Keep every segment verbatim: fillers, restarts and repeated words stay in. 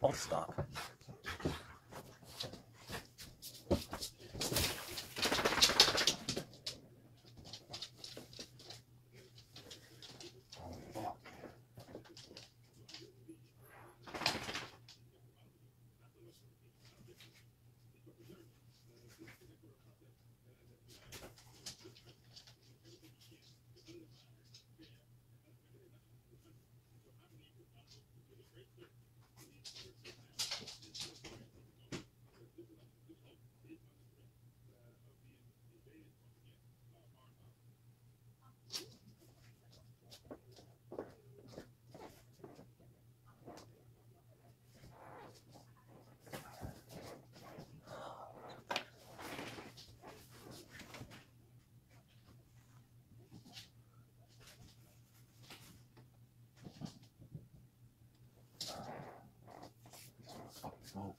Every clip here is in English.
I'll stop. Smoke.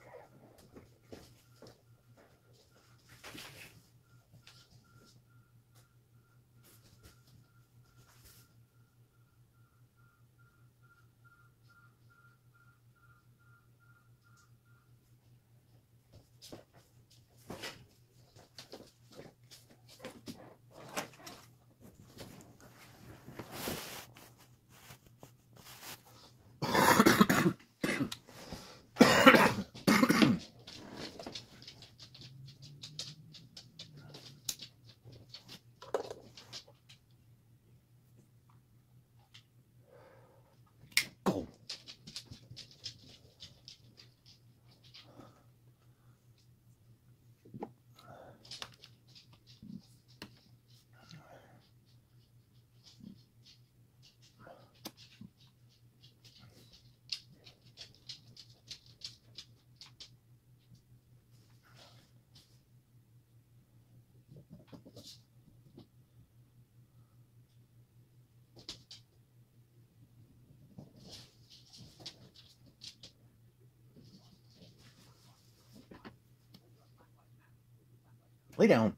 Lay down.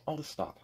I'll just stop.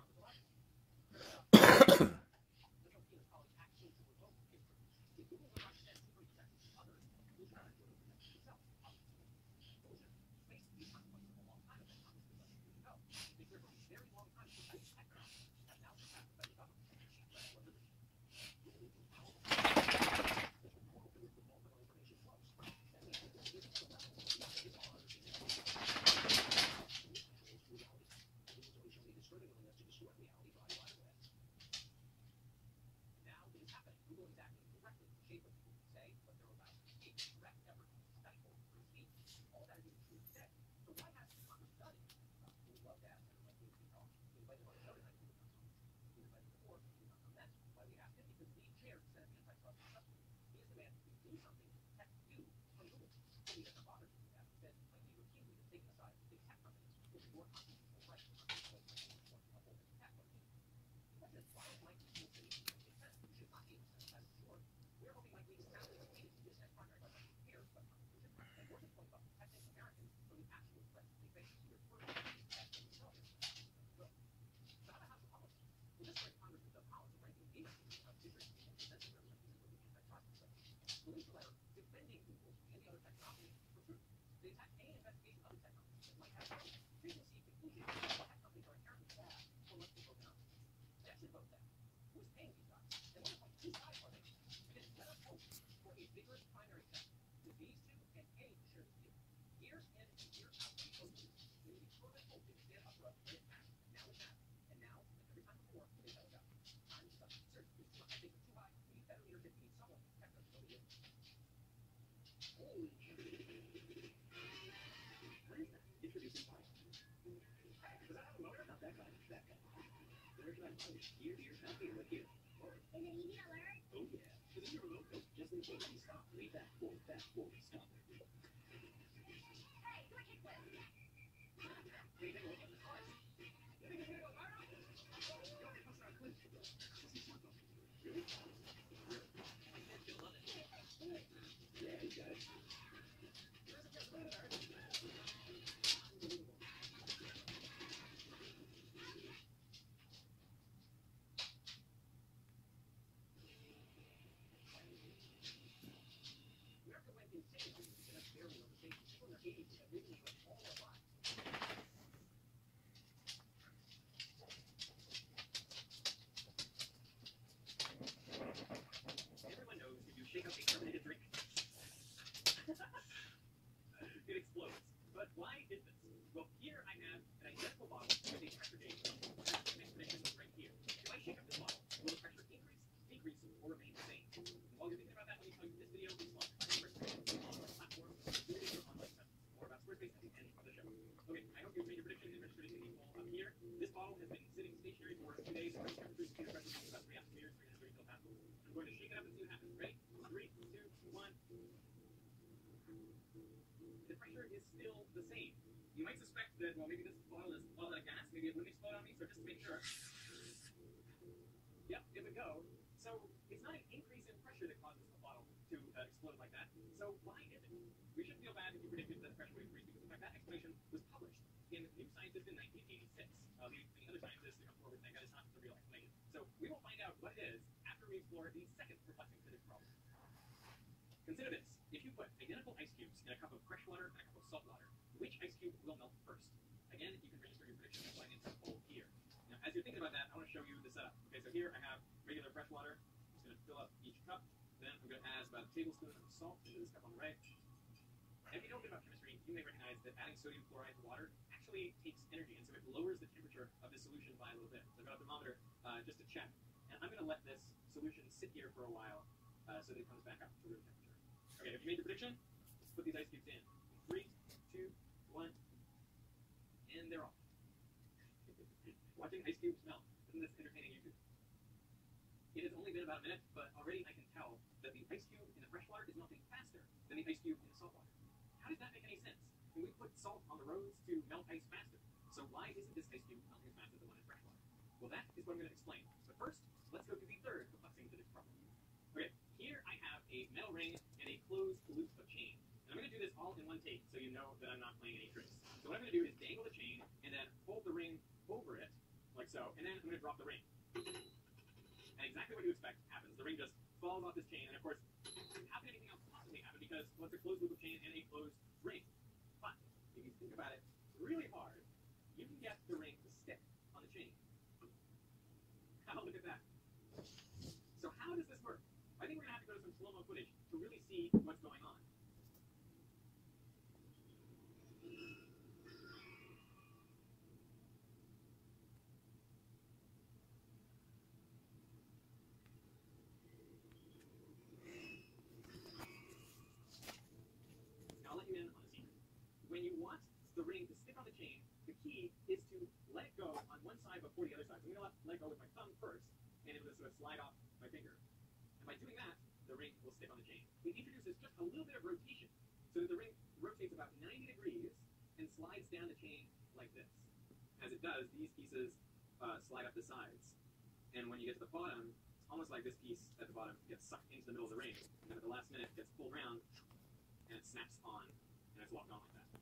drop the ring. And exactly what you expect happens. The ring just falls off this chain, and of course, how can anything else possibly happen? Because well, it's a closed loop of chain and a closed ring. But if you think about it really hard, you can get the ring to stick on the chain. Now look at that. So how does this work? I think we're going to have to go to some slow-mo footage to really see what's going on. Now I'll let you in on a secret. When you want the ring to stick on the chain, the key is to let it go on one side before the other side. So I'm going to let it go with my thumb first, and it will sort of slide off my finger. And by doing that, the ring will stick on the chain. It introduces just a little bit of rotation, so that the ring rotates about ninety degrees and slides down the chain like this. As it does, these pieces uh, slide up the sides. And when you get to the bottom, it's almost like this piece at the bottom gets sucked into the middle of the ring, and at the last minute, it gets pulled around, and it snaps on, and it's locked on like that.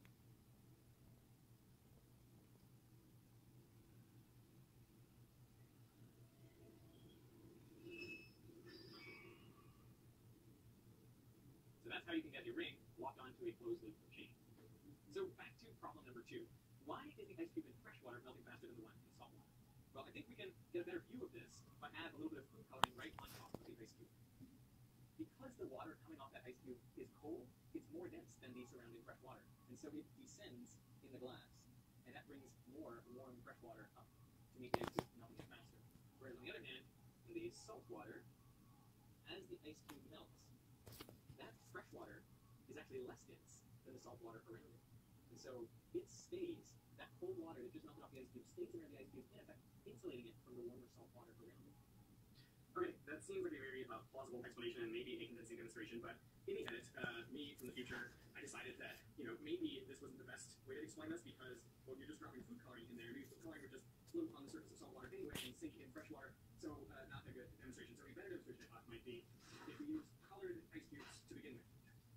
So that's how you can get a ring locked onto a closed loop of chain. So back to problem number two. Why is the ice cube in fresh water melting faster than the one in salt water? Well, I think we can get a better view of this if I add a little bit of food coloring right on top of the ice cube. Because the water coming off that ice cube is cold, it's more dense than the surrounding fresh water. And so it descends in the glass, and that brings more warm fresh water up to make the ice cube melting faster. Whereas on the other hand, in the salt water, as the ice cube melts, that fresh water is actually less dense than the salt water around it. And so it stays, that cold water that just melted off the ice cube stays around the ice cube, in effect insulating it from the warmer salt water around it. Okay, that seems like a very uh, plausible explanation and maybe a convincing demonstration, but in the end, uh, me from the future, I decided that, you know, maybe this wasn't the best way to explain this because, well, you're just dropping food coloring in there. Maybe food coloring would just float on the surface of salt water anyway and sink in fresh water, so uh, not a good demonstration. So a better demonstration I thought might be if we use colored ice cubes to begin with.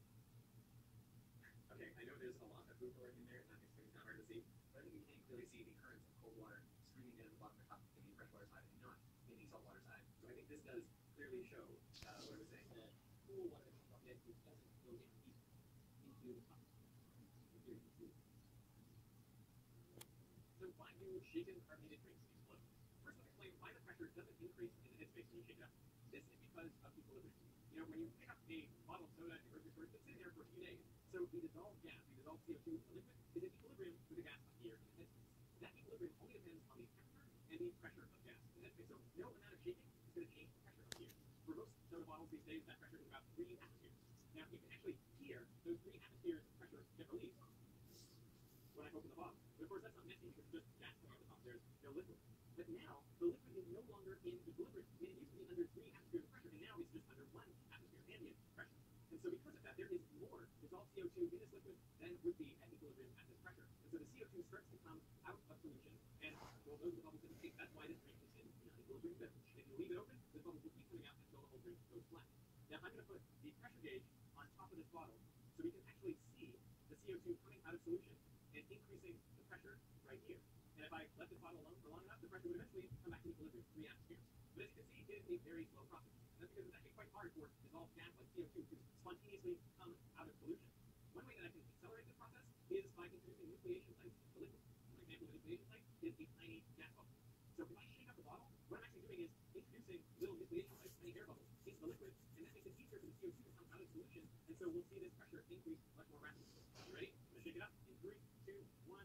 Okay, I know there's a lot of food coloring in there, and that makes things kind of hard to see, but I think we can clearly see the currents of cold water streaming down the bottom of the cup in the freshwater side and not in the saltwater side. So I think this does clearly show uh, what I was saying, that cool water that comes off the ice cube doesn't go down deep into the cup. Here you can see. So why do shaken carbonated drinks explode? First, let's explain why the pressure doesn't increase in the head space when you shake it up. This is because of equilibrium. You know, when you pick up a bottle of soda at the grocery store, it's been sitting there for a few days. So the dissolved gas, the dissolved C O two in the liquid, is in equilibrium with the gas up here in the head space. That equilibrium only depends on the temperature and the pressure of gas in the head space. So no amount of shaking is going to change the pressure up here. For most soda bottles these days, that pressure is about three atmospheres. Now you can actually hear those three atmospheres of pressure get released when I open the bottle. But of course that's not messy because it's just gas coming out the top. There's no liquid. But now the liquid is no longer in equilibrium. I mean, it used to be under three atmospheres of pressure, and now it's just under one atmosphere ambient pressure. And so because of that, there is more dissolved C O two in this liquid than would be at equilibrium at this pressure. And so the C O two starts to come out of solution, and well, those are the bubbles in the cake. That's why this drink is in non-equilibrium. But if you leave it open, the bubbles will keep coming out until the whole drink goes flat. Now I'm going to put the pressure gauge on top of this bottle so we can actually see the C O two coming out of solution and increasing the pressure right here. And if I let this bottle alone for long enough, the pressure would eventually come back to equilibrium, three atmospheres. But as you can see, it is a very slow process. And that's because it's actually quite hard for dissolved gas like C O two to spontaneously come out of solution. One way that I can accelerate this process is by introducing nucleation sites into the liquid. One example of a nucleation site is a tiny gas bubble. So if I shake up the bottle, what I'm actually doing is introducing little nucleation sites, tiny air bubbles, into the liquid, and that makes it easier for the C O two to come out of solution. And so we'll see this pressure increase much more rapidly. You ready? I'm going to shake it up in three, two, one.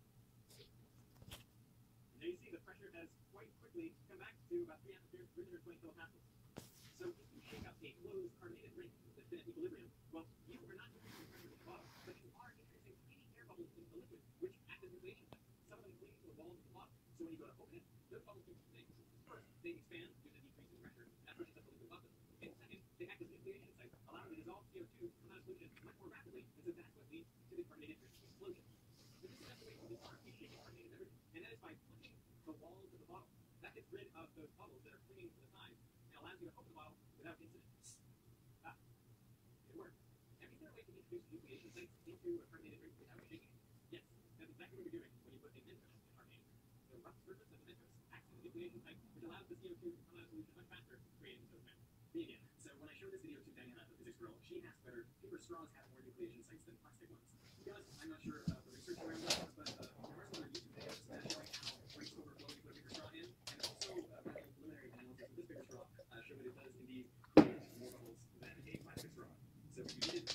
And there you see the pressure has quite quickly come back to about three atmospheres, three hundred twenty kilopascals. So if you shake up a closed carbonated drink that's been at equilibrium, well, you are not increasing pressure in the bottle, but you are introducing tiny air bubbles into the liquid, which act as nucleation sites. Some of them cling to the walls of the bottle. So when you go to open it, those bubbles do two things. First, they expand due to the decrease in pressure, that pushes up the liquid above them. And second, they act as nucleation sites, allowing the dissolved C O two to come out of solution much more rapidly, and so that's what leads to the carbonated drink explosion. But this is not the way to disarm a shaken carbonated beverage, and that is by pushing the walls of the bottle. That gets rid of those bubbles that are clinging to the sides and allows you to open the bottle without incident. Ah, it worked. Now, is there a way to introduce nucleation sites into a carbonated drink without shaking it? Yes, that's exactly what you're doing when you put a Mentos in carbonated drink. The rough surface of the Mentos acts as a nucleation type, which allows the C O two to come out of solution much faster, creating soda matter. Me again. So when I showed this video to Diana, the physics girl, she asked whether paper straws have more nucleation sites than plastic ones. To be honest, I'm not sure uh, the research around this, but uh, there are some other YouTube videos that showing how rates overflow when you put a paper straw in, and also uh, running preliminary analysis of this paper straw uh, show that it does indeed create more bubbles than a plastic straw. So if you needed,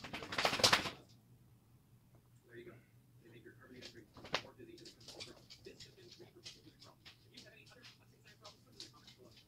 there you go. They make your carbonated drink more fizzy as a simple straw. This has been three for physics problems. If you have any other plastic science problems, put them in the comments below.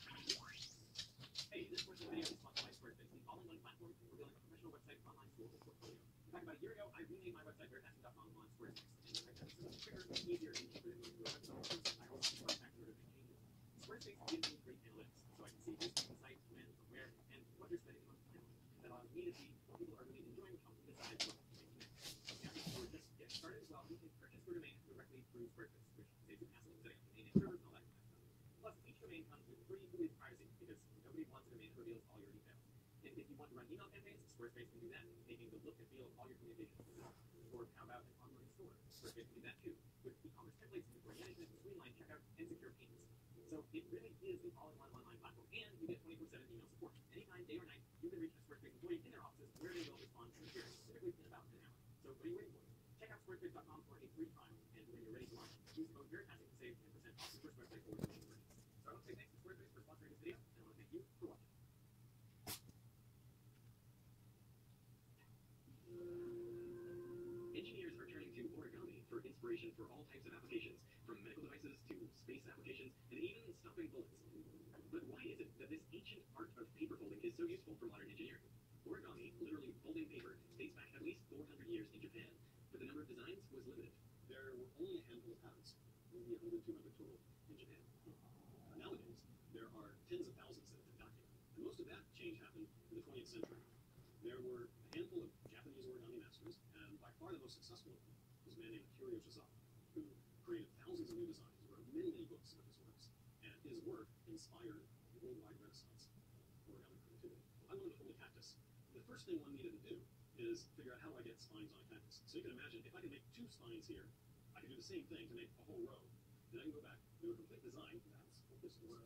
Hey, this portion of the video is sponsored by Squarespace, the all-in-one platform for building a professional website online school portfolio. In fact, about a year ago, I remade my website veritastic dot com on Squarespace, and the fact that this is quicker, easier, and cheaper than going through a website. I also want to factor of changes. Squarespace gives me great analytics, so I can see who's on the site, when, where, and what they're spending the most time on. That allows me to see what people are really enjoying, how to decide what to make next. Now, before we just get started as well, you can purchase your domain directly through Squarespace, which saves you hassle in setting up domain name servers and all that kind of stuff. Plus, each domain comes with free with privacy, because nobody wants a domain that reveals all your details. And if you want to run email campaigns, Squarespace can do that, making the look and feel of all your communications. Or how about an online store? Squarespace can do that too, with e-commerce templates, inventory management, streamlined checkout, and secure payments. So it really is the all-in-one online platform, and you get twenty-four seven email support. Anytime, day or night, you can reach a Squarespace employee in their offices where they will respond to your queries, typically in about an hour. So what are you waiting for? Check out squarespace dot com for a free trial, and when you're ready to launch, use code Veritastic to save ten percent off your first website or domain purchase. So I want to say thanks to Squarespace for sponsoring this video, and I want to thank you for watching. Engineers are turning to origami for inspiration for all types of applications, from medical devices to space applications, and even stopping bullets. But why is it that this ancient art of paper folding is so useful for modern engineering? Origami, literally folding paper, dates back at least four hundred years in Japan, but the number of designs was limited. There were only a handful of patterns, maybe one hundred, two hundred total in Japan. Nowadays, there are tens of thousands that have been documented, and most of that change happened in the twentieth century. There were a handful of Japanese origami masters, and by far the most successful of them was a man named Akira Shizawa, who created thousands of new designs, wrote many, many books of his works, and his work inspired the worldwide renaissance of origami creativity. I wanted to hold a cactus. The first thing one needed to do is figure out how do I get spines on a cactus. So you can imagine, if I can make two spines here, I can do the same thing to make a whole row. Then I can go back, do a complete design. That's what this is.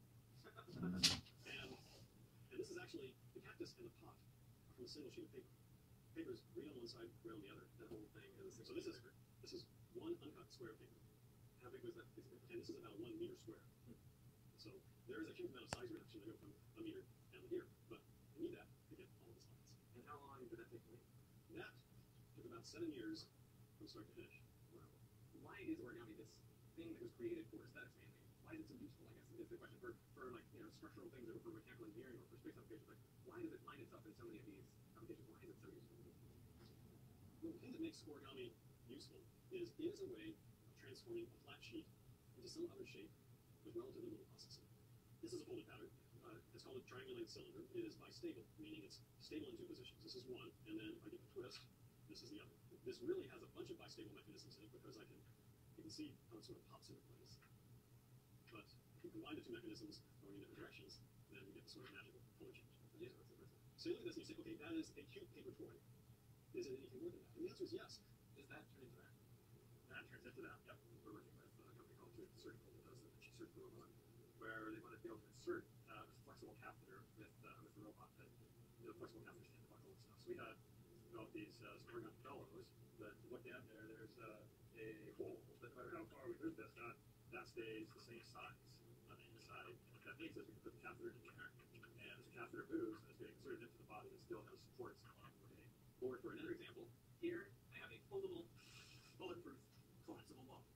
and, and this is actually, the cactus and the pot are from a single sheet of paper. Paper is green on one side, red on the other. That whole thing is, so this is, this is one uncut square of paper. How big was that? And this is about one meter square. So there is a huge amount of size reduction. They go from a meter down to here, but you need that to get all of the spines. And how long did that take to make? That took about seven years from start to finish. Wow. Why is origami this thing that was created for aesthetics mainly? Why is it so useful, I guess, is the question. For, for like, you know, structural things or for mechanical engineering or for space applications, like, why does it find itself in so many of these applications? Why is it so useful? Well, the thing that makes origami useful is it is a way of transforming a flat sheet into some other shape with relatively little processing. This is a folded pattern. Uh, it's called a triangulated cylinder. It is bistable, meaning it's stable in two positions. This is one, and then if I give a twist, this is the other. This really has a bunch of bistable mechanisms in it because I can, you can see how it sort of pops into place. But if you combine the two mechanisms going in different directions, then you get the sort of magical color change. Yeah, that's impressive. So you look at this and you say, okay, that is a cute paper toy. Is it anything more than that? And the answer is yes. Does that turn into that? That turns into that. Yep. We're working with a company called Surgical that does the surgical robot, where they want to be able to insert uh, this flexible catheter with uh, with the robot, that the flexible catheter stand to buckle and stuff. So we had developed these uh, origami bellows that look at there. There's uh, a hole that no matter how far we move this, that that stays the same size on the inside. That means that we can put the catheter in there, and as the catheter moves, it's getting inserted into the body, it still has supports on it. Or for another example, here I have a foldable, bulletproof, collapsible ball.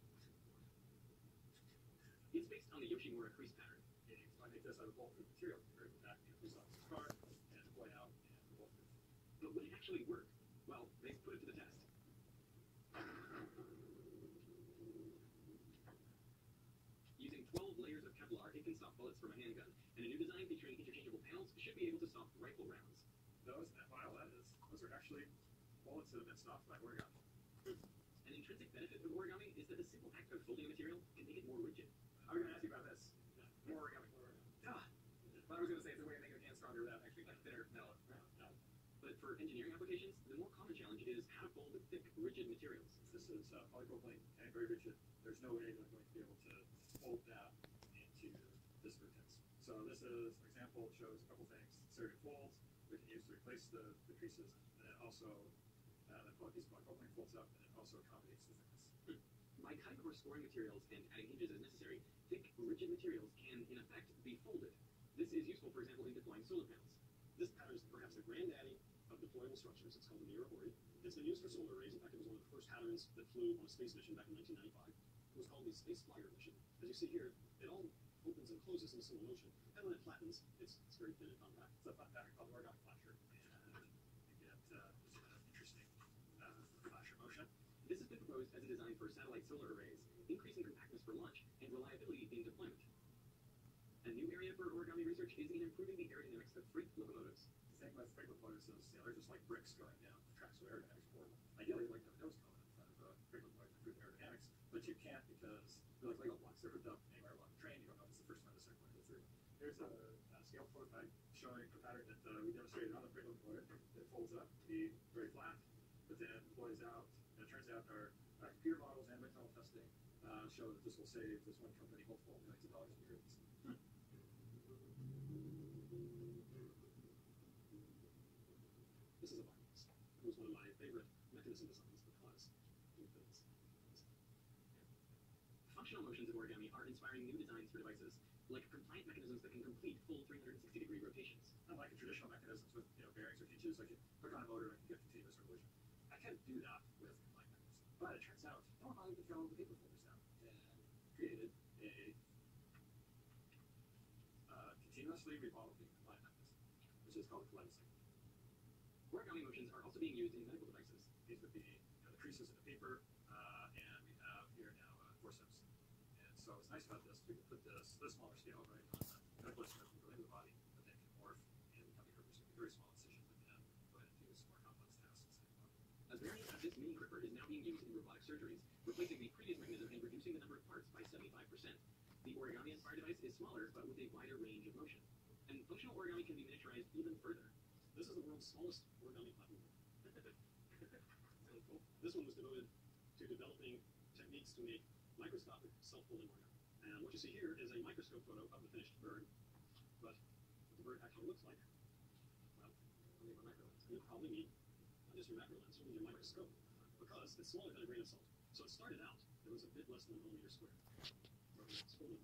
It's based on the Yoshimura crease pattern. Okay, so I make this out of bulletproof material, very back in a police officer's car, and deploy out and bulletproof. But would it actually work? Well, they put it to the test. Using twelve layers of Kevlar, it can stop bullets from a handgun, and a new design featuring interchangeable panels should be able to stop rifle rounds. Those, that vial, that is, those are actually bullets that have been stopped by origami. An intrinsic benefit of origami is that the simple act of folding a material can make it more rigid. I was going to ask you about this. More origami, more origami. Ah, But I was going to say it's a way to make your hand stronger without actually like thinner metal. no. But for engineering applications, the more common challenge is how to fold thick, rigid materials. This is uh, polypropylene, and very rigid. There's no way that I'm going to be able to fold that and this routines. So this is an example, shows a couple things. Serrated folds, we can use to replace the, the creases, and it also, uh, the piece of polypropylene folds up, and it also accommodates the thickness. By cutting or scoring materials and adding hinges as necessary, thick, rigid materials can, in effect, be folded. This is useful, for example, in deploying solar panels. This pattern is perhaps the granddaddy of deployable structures. It's called the mirror Ori. It's been used for solar arrays. In fact, it was one of the first patterns that flew on a space mission back in nineteen ninety-five. It was called the Space Flyer mission. As you see here, it all opens and closes in a single motion, and when it flattens, it's, it's very thin and compact. It's a fun pattern called origami flasher, and you get uh, just an interesting uh, flasher motion. This has been proposed as a design for satellite solar arrays, increasing compactness for launch and reliability in deployment. A new area for origami research is in improving the aerodynamics of freight locomotives. The thing with freight locomotives is, you know, they're just like bricks going down the tracks, so aerodynamics are horrible. Ideally, you'd like to have a nose cone in front of a freight locomotive to improve aerodynamics, but you can't because they're like Lego blocks. They're hooked up anywhere along the train. You don't know if it's the first one or the second one to go through. Here's a, a scale prototype showing a pattern that uh, we demonstrated on the freight locomotive. It folds up to be very flat, but then it deploys out. And it turns out our, our computer models and wind tunnel testing uh, show that this will save this one company multiple millions of dollars in years. This is a bypass. It was one of my favorite mechanism designs because it fits. Functional motions of origami are inspiring new designs for devices, like compliant mechanisms that can complete full three hundred sixty degree rotations. Unlike traditional mechanisms with, you know, bearings or hinges, I can hook on a motor and get continuous revolution. I can't do that with compliant mechanisms. But it turns out no one bothered to throw the paper folders down and created a uh, continuously revolving compliant mechanism, which is called a kaleidoscope. Origami motions are also being used in medical devices. These would be, you know, the creases in the paper, uh, and we have here now uh, forceps. And so what's nice about this, we can put this this smaller scale right on the medical instrument and go into the body, but then can morph and become a very small incision, and then go ahead and do some more complex tasks. A variant of this mini gripper is now being used in robotic surgeries, replacing the previous mechanism and reducing the number of parts by seventy-five percent. The origami-inspired device is smaller, but with a wider range of motion. And functional origami can be miniaturized even further. This is the world's smallest origami platform. Sounds cool. This one was devoted to developing techniques to make microscopic self-folding origami. And what you see here is a microscope photo of the finished bird. But what the bird actually looks like, well, I need my macro lens. And you'll probably need not just your macro lens, you'll need your microscope, because it's smaller than a grain of salt. So it started out, it was a bit less than a millimeter square. It's